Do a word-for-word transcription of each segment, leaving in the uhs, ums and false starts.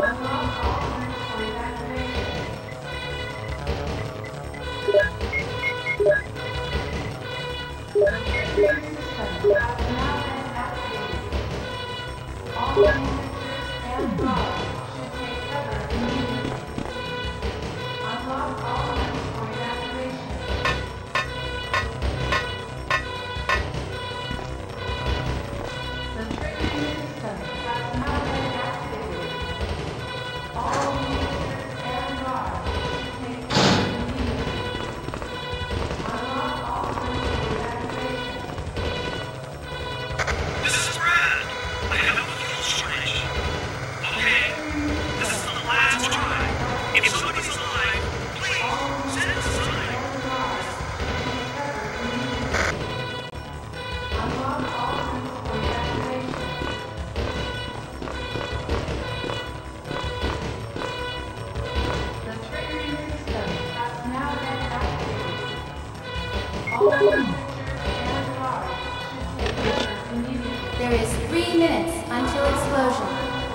There is three minutes until explosion.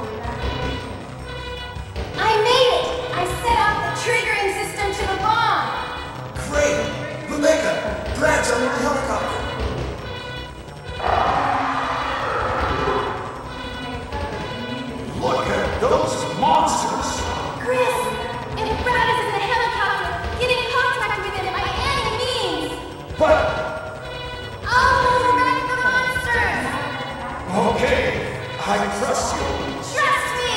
I made it! I set off the triggering system to the bomb! Great! Rebecca, Brad's on the helicopter. Look at those monsters! Chris! If Brad is in the helicopter, get in contact with him by any means! But... I'll move back the monsters! Okay, I trust you. Trust me!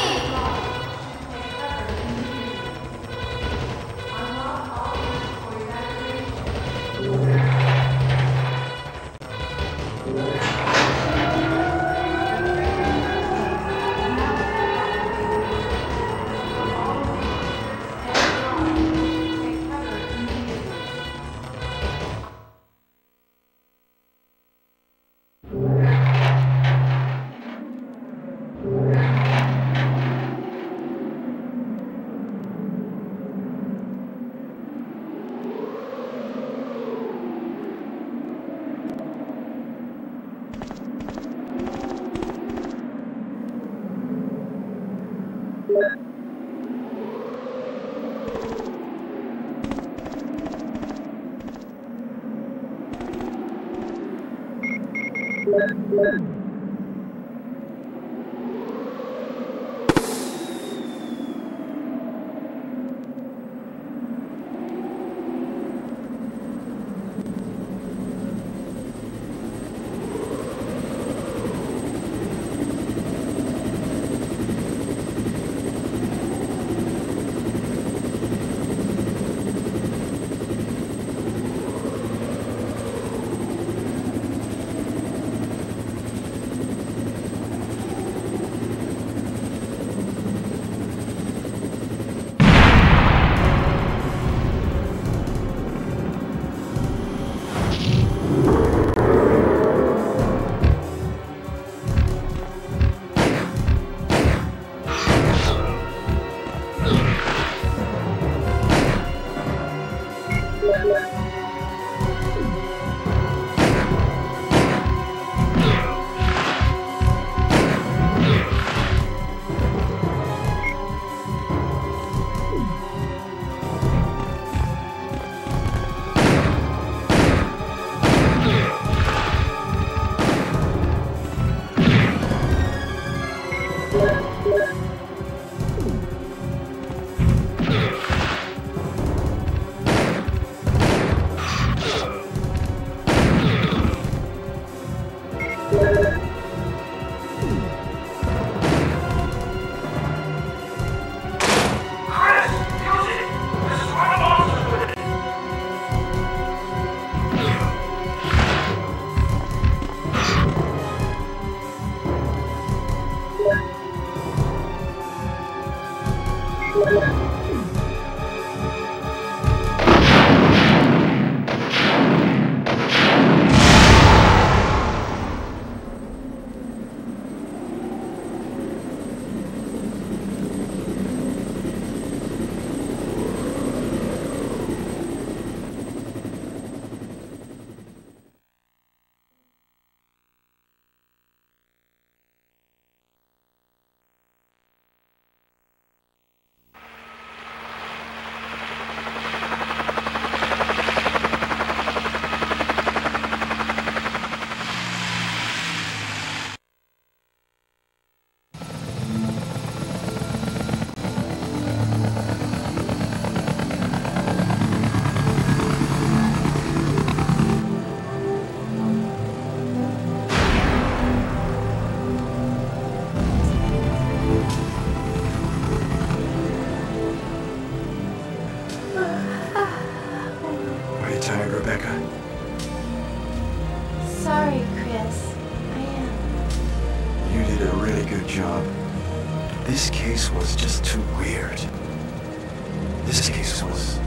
job. This case was just too weird. This case was...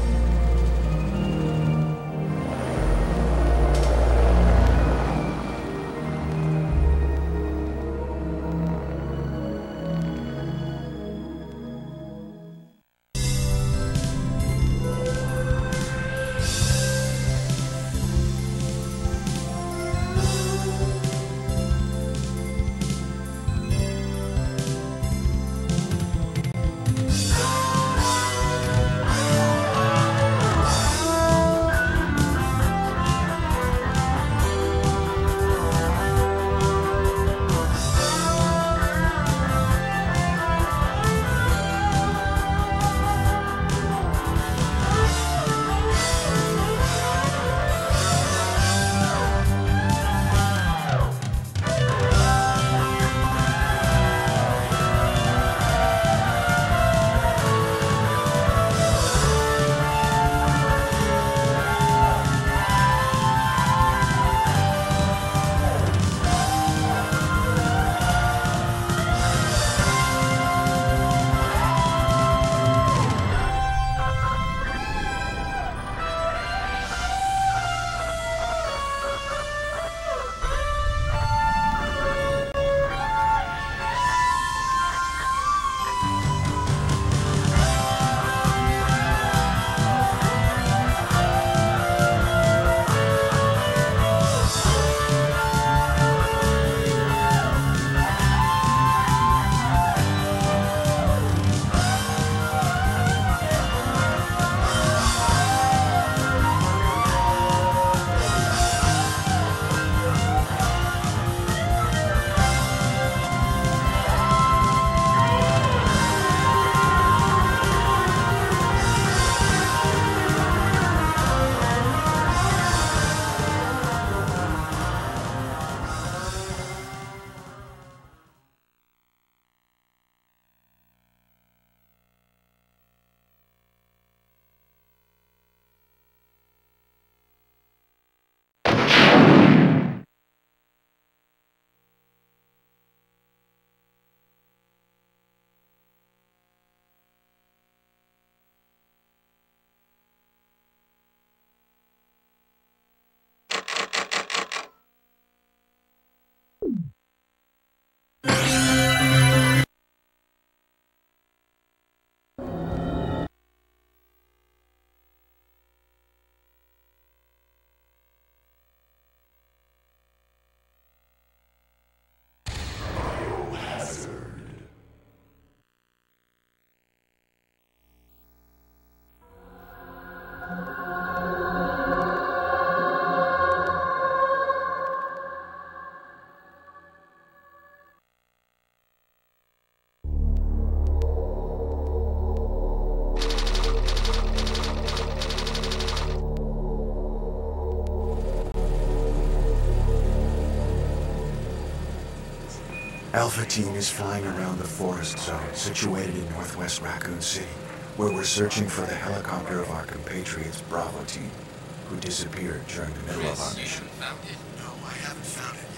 Alpha Team is flying around the forest zone situated in northwest Raccoon City, where we're searching for the helicopter of our compatriots Bravo Team, who disappeared during the middle of our mission. Found it? No, I haven't found it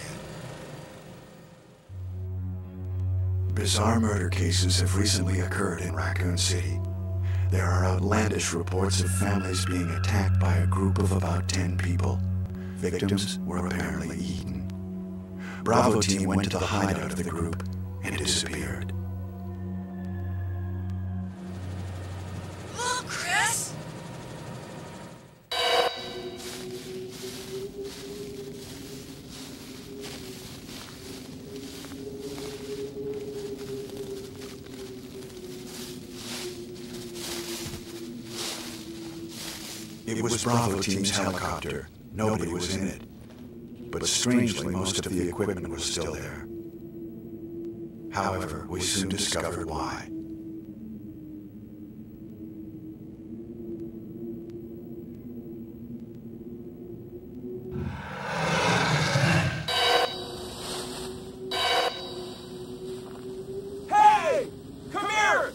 yet. Bizarre murder cases have recently occurred in Raccoon City. There are outlandish reports of families being attacked by a group of about ten people. Victims were apparently eaten. Bravo Team went to the hideout of the group and disappeared. Look, Chris! It was Bravo Team's helicopter. Nobody was in it. But strangely, most of the equipment was still there. However, we soon discovered why. Hey! Come here!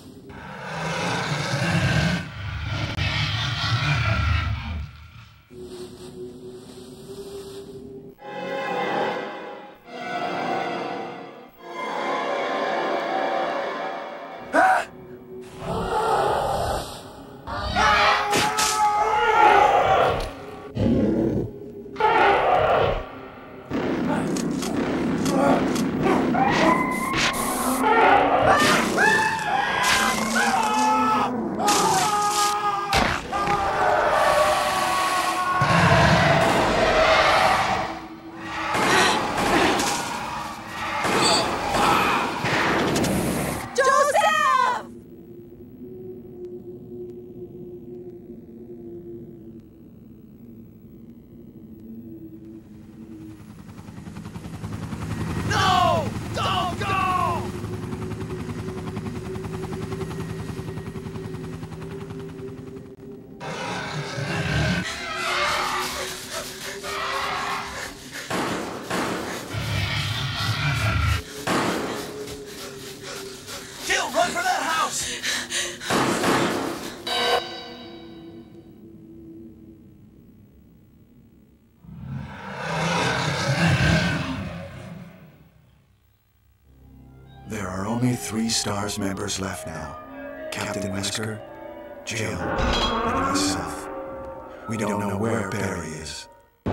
There are only three STARS members left now. Captain Wesker, Jill, and myself. We don't know where Barry is.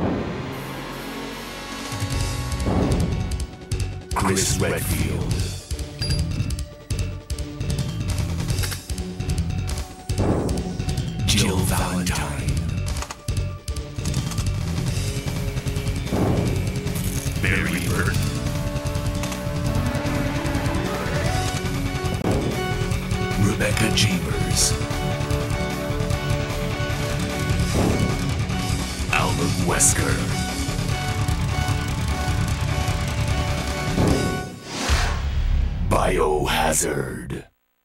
Chris Redfield. Jill Valentine. Barry Burton. Rebecca Chambers. Albert Wesker. Biohazard.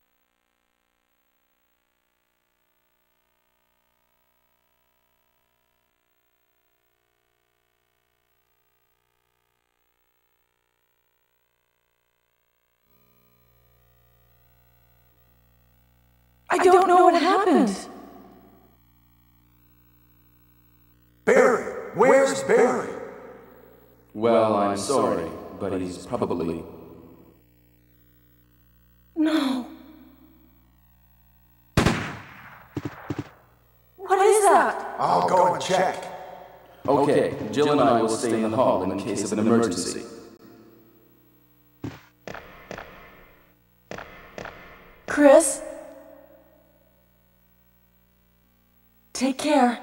I don't know what happened. Barry! Where's Barry? Well, I'm sorry, but he's probably... No. What is that? I'll go and check. Okay, Jill and I will stay in the hall in case of an emergency. Chris? Take care.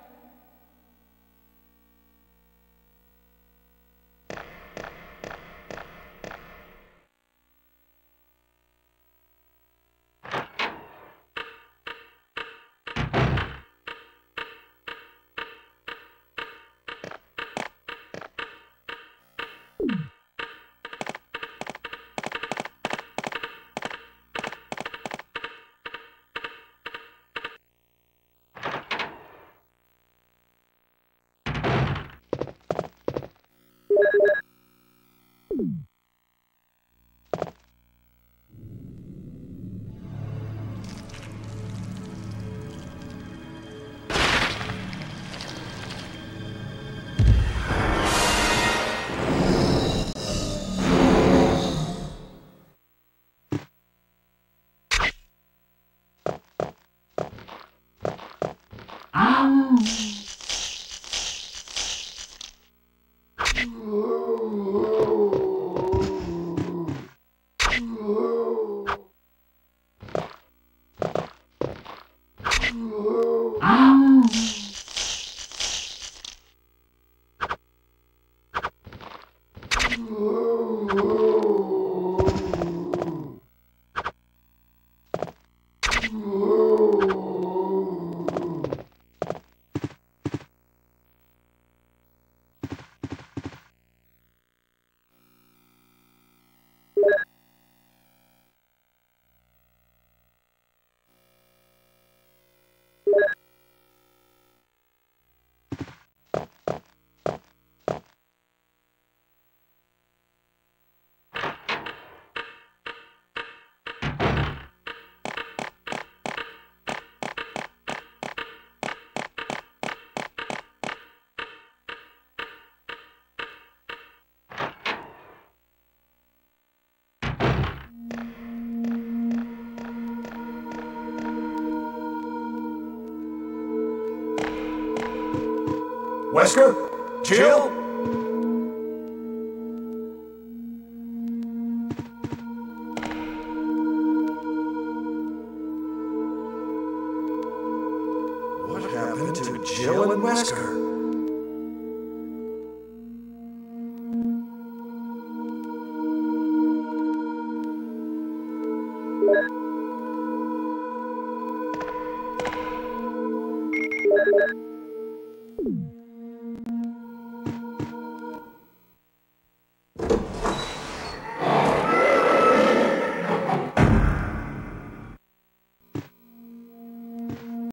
Wesker? Jill? What happened to Jill and Wesker? Thank you.